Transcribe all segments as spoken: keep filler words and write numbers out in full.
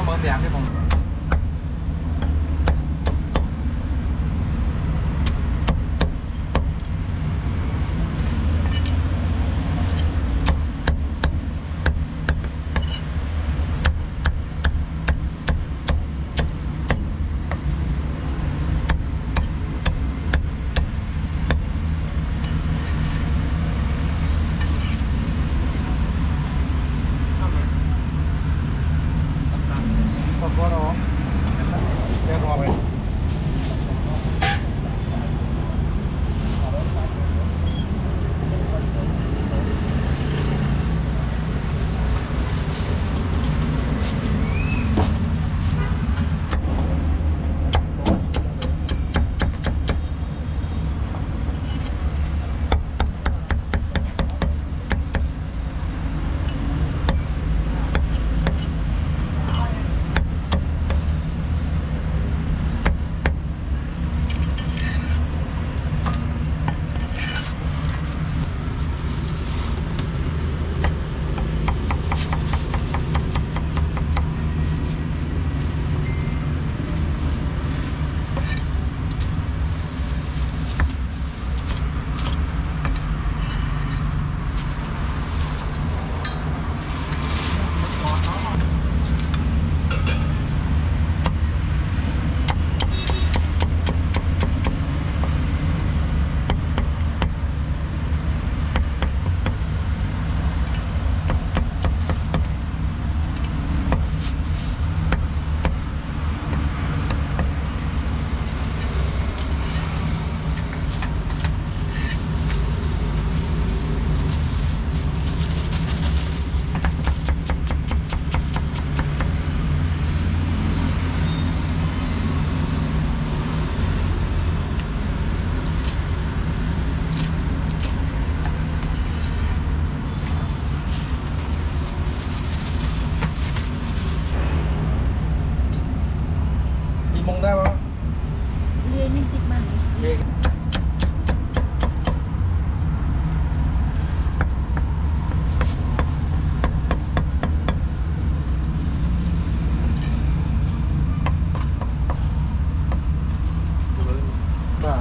mơ đẹp chứ không. Có đó. Đeo vào này. Mông ra không? Lên lên thịt bằng Lên. Vâng.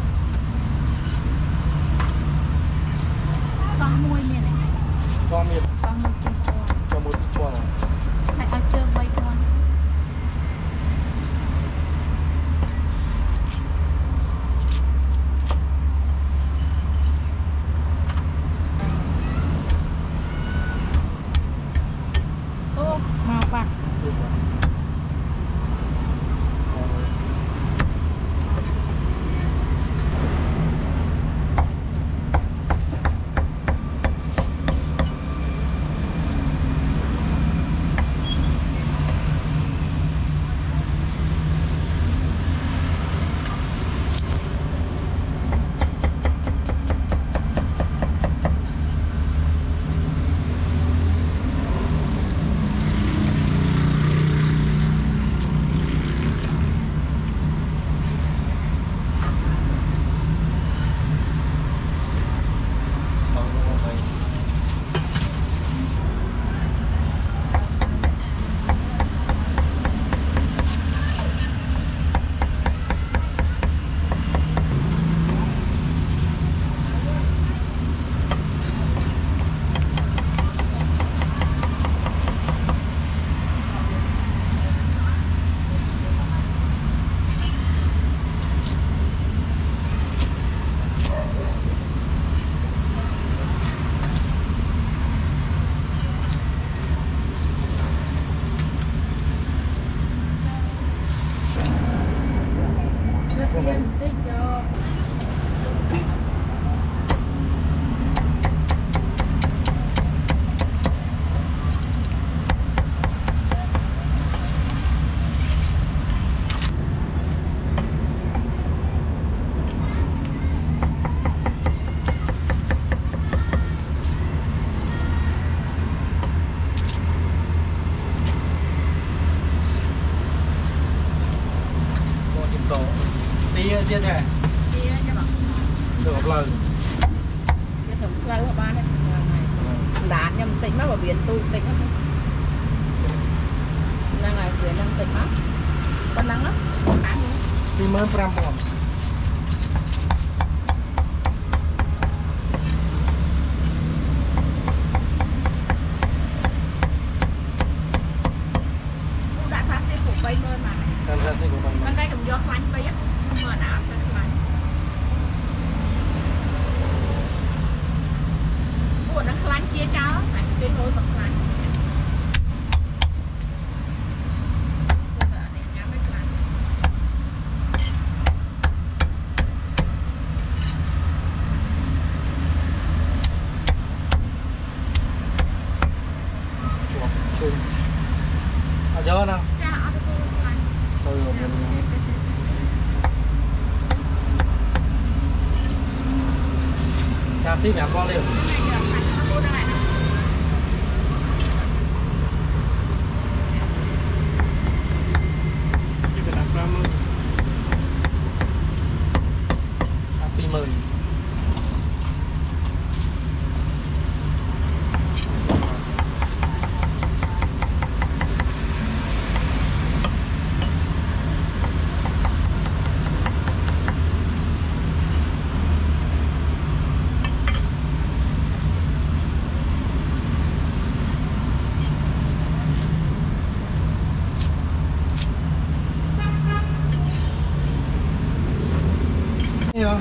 con môi miền này. Con miền. Con một thịt con. Cho một thịt con. Hãy ao trơn bay con. Ô, màu bạc. Tia tia này. Tia cho bạn. Được một lần. Cái tổng lâu của ba này. Đá nhầm tính nó vào biển tu tính nó. Đang là hả con nắng lắm thì mới pram bom đã xa xe của bay mơ mà làm ra sẽ của mình bên đây cũng do lạnh bay á mơ đã sẽ lạnh ủa nó lạnh chia cháu phải chơi ngồi bật lạnh gió nào tôi rồi mình cha xí mẹ con liền happy mừng không?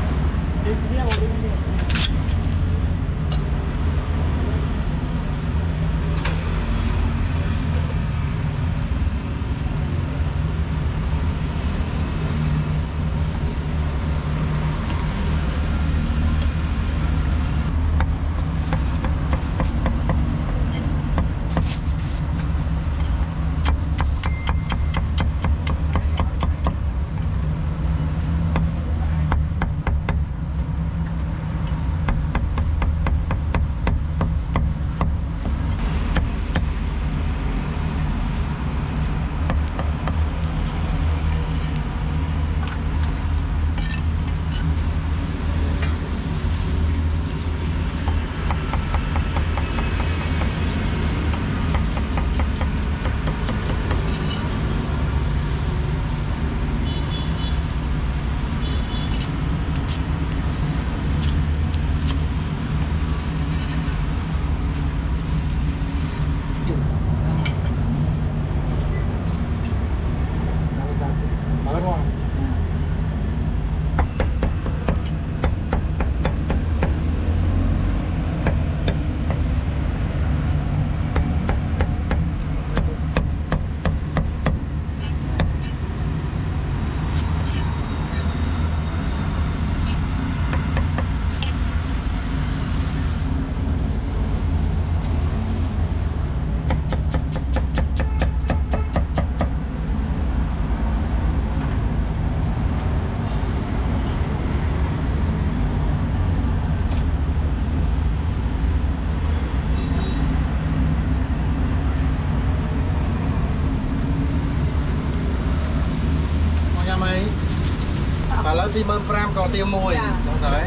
Và lấy phim ơn pram còn tiêu mùi đúng rồi.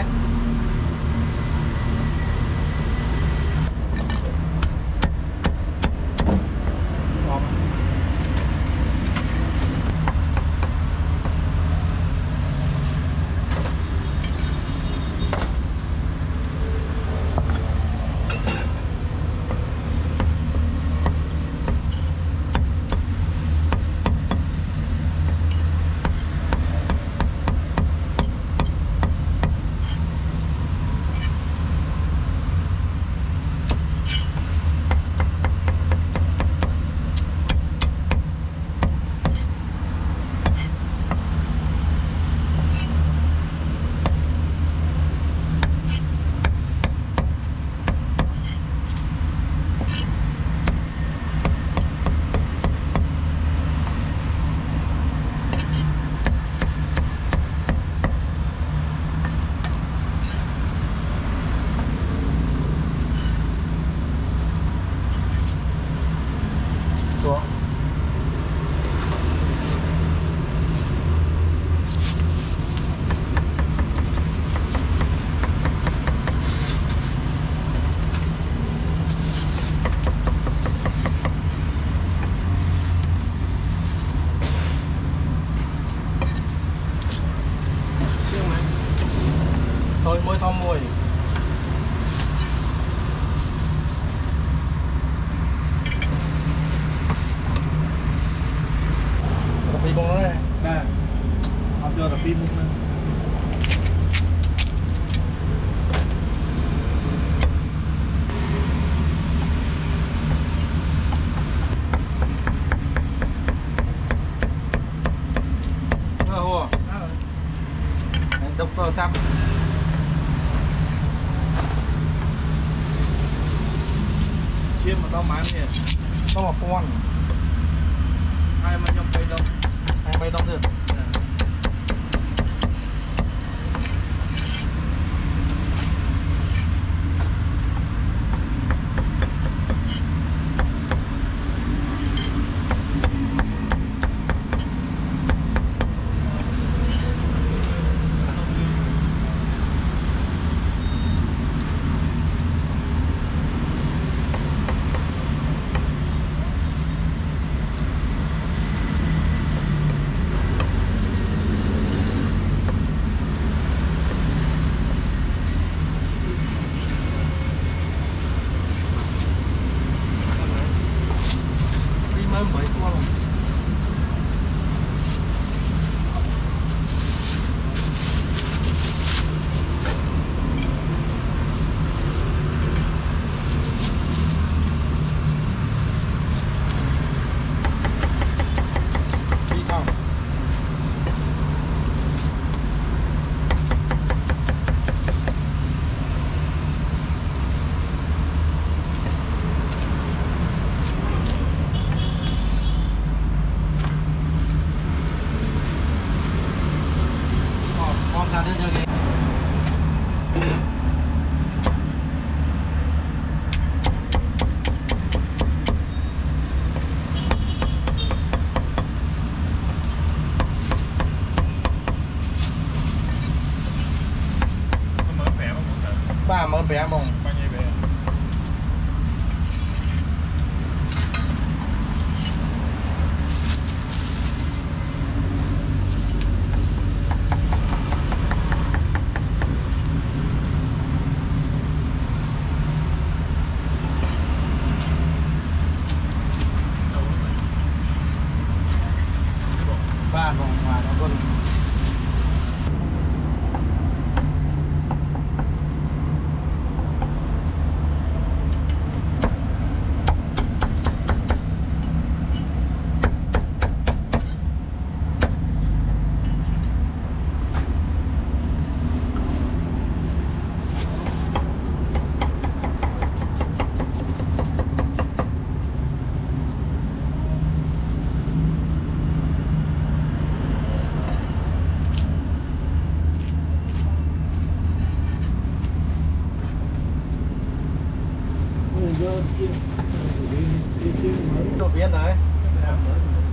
pin mà. Đục vào xong chiên mà tao mán kìa có một con hai mà nhom bay đông hai bay đông được mấy con đi không ra thế chơi game ba món bé bông bao nhiêu bé ba vòng ngoài nó quân đồ biến đấy